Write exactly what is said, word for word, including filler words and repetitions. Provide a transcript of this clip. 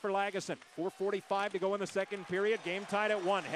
for Lagesson. four forty-five to go in the second period. Game tied at one.